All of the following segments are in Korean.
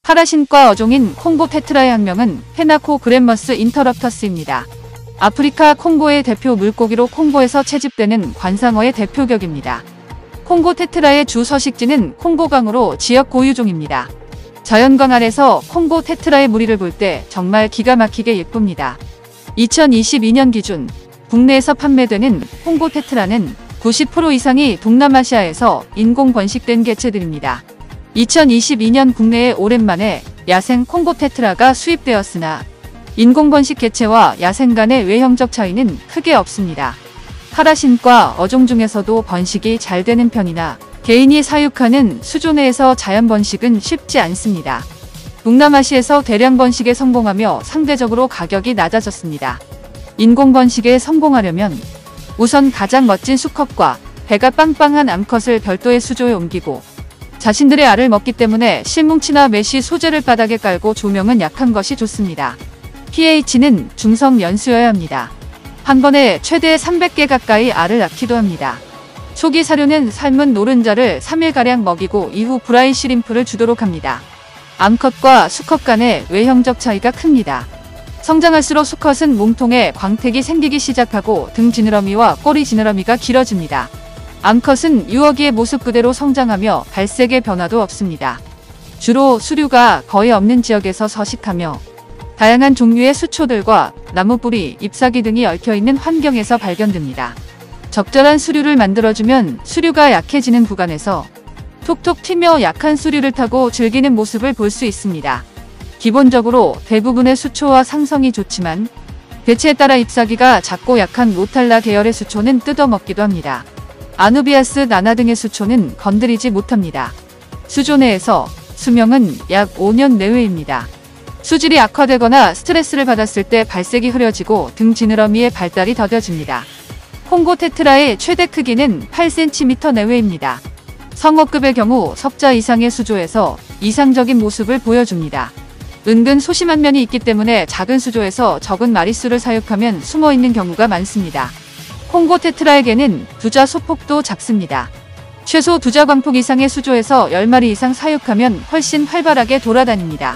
카라신과 어종인 콩고 테트라의 학명은 페나코그램머스 인터럽터스입니다. 아프리카 콩고의 대표 물고기로 콩고에서 채집되는 관상어의 대표격입니다. 콩고 테트라의 주 서식지는 콩고강으로 지역 고유종입니다. 자연광 아래서 콩고 테트라의 무리를 볼 때 정말 기가 막히게 예쁩니다. 2022년 기준 국내에서 판매되는 콩고 테트라는 90% 이상이 동남아시아에서 인공 번식된 개체들입니다. 2022년 국내에 오랜만에 야생 콩고 테트라가 수입되었으나 인공 번식 개체와 야생 간의 외형적 차이는 크게 없습니다. 카라신과 어종 중에서도 번식이 잘 되는 편이나 개인이 사육하는 수조 내에서 자연 번식은 쉽지 않습니다. 동남아시아에서 대량 번식에 성공하며 상대적으로 가격이 낮아졌습니다. 인공 번식에 성공하려면 우선 가장 멋진 수컷과 배가 빵빵한 암컷을 별도의 수조에 옮기고 자신들의 알을 먹기 때문에 실뭉치나 메쉬 소재를 바닥에 깔고 조명은 약한 것이 좋습니다. pH는 중성 연수여야 합니다. 한 번에 최대 300개 가까이 알을 낳기도 합니다. 초기 사료는 삶은 노른자를 3일가량 먹이고 이후 브라이 시림프를 주도록 합니다. 암컷과 수컷 간의 외형적 차이가 큽니다. 성장할수록 수컷은 몸통에 광택이 생기기 시작하고 등 지느러미와 꼬리 지느러미가 길어집니다. 암컷은 유어기의 모습 그대로 성장하며 발색의 변화도 없습니다. 주로 수류가 거의 없는 지역에서 서식하며 다양한 종류의 수초들과 나무 뿌리, 잎사귀 등이 얽혀있는 환경에서 발견됩니다. 적절한 수류를 만들어주면 수류가 약해지는 구간에서 톡톡 튀며 약한 수류를 타고 즐기는 모습을 볼 수 있습니다. 기본적으로 대부분의 수초와 상성이 좋지만 개체에 따라 잎사귀가 작고 약한 모탈라 계열의 수초는 뜯어먹기도 합니다. 아누비아스 나나 등의 수초는 건드리지 못합니다. 수조 내에서 수명은 약 5년 내외입니다. 수질이 악화되거나 스트레스를 받았을 때 발색이 흐려지고 등 지느러미의 발달이 더뎌집니다. 콩고 테트라의 최대 크기는 8cm 내외입니다. 성어급의 경우 석자 이상의 수조에서 이상적인 모습을 보여줍니다. 은근 소심한 면이 있기 때문에 작은 수조에서 적은 마리수를 사육하면 숨어있는 경우가 많습니다. 콩고 테트라에게는 두자 소폭도 작습니다. 최소 두자 광폭 이상의 수조에서 10마리 이상 사육하면 훨씬 활발하게 돌아다닙니다.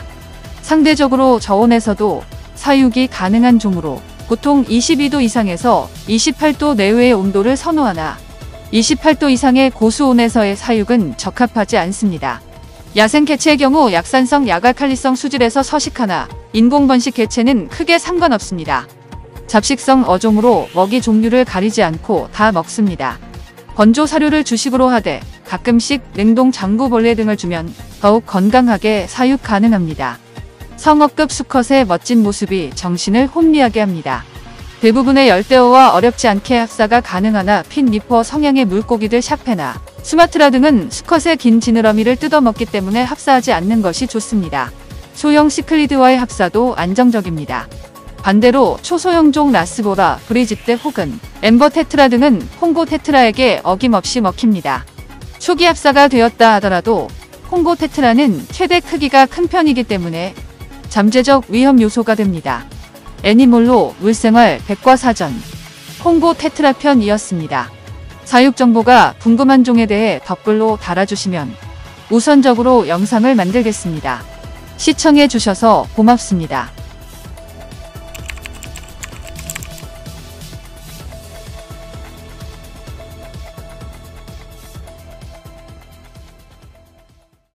상대적으로 저온에서도 사육이 가능한 종으로 보통 22도 이상에서 28도 내외의 온도를 선호하나 28도 이상의 고수온에서의 사육은 적합하지 않습니다. 야생 개체의 경우 약산성 야갈칼리성 수질에서 서식하나 인공 번식 개체는 크게 상관없습니다. 잡식성 어종으로 먹이 종류를 가리지 않고 다 먹습니다. 건조 사료를 주식으로 하되 가끔씩 냉동 장구벌레 등을 주면 더욱 건강하게 사육 가능합니다. 성어급 수컷의 멋진 모습이 정신을 혼미하게 합니다. 대부분의 열대어와 어렵지 않게 합사가 가능하나 핀리퍼 성향의 물고기들 샤페나 수마트라 등은 수컷의 긴 지느러미를 뜯어먹기 때문에 합사하지 않는 것이 좋습니다. 소형 시클리드와의 합사도 안정적입니다. 반대로 초소형종 라스보라, 브리지떼 혹은 엠버 테트라 등은 콩고 테트라에게 어김없이 먹힙니다. 초기 합사가 되었다 하더라도 콩고 테트라는 최대 크기가 큰 편이기 때문에 잠재적 위험 요소가 됩니다. 애니몰로 물생활 백과사전 콩고 테트라 편이었습니다. 사육 정보가 궁금한 종에 대해 댓글로 달아주시면 우선적으로 영상을 만들겠습니다. 시청해 주셔서 고맙습니다.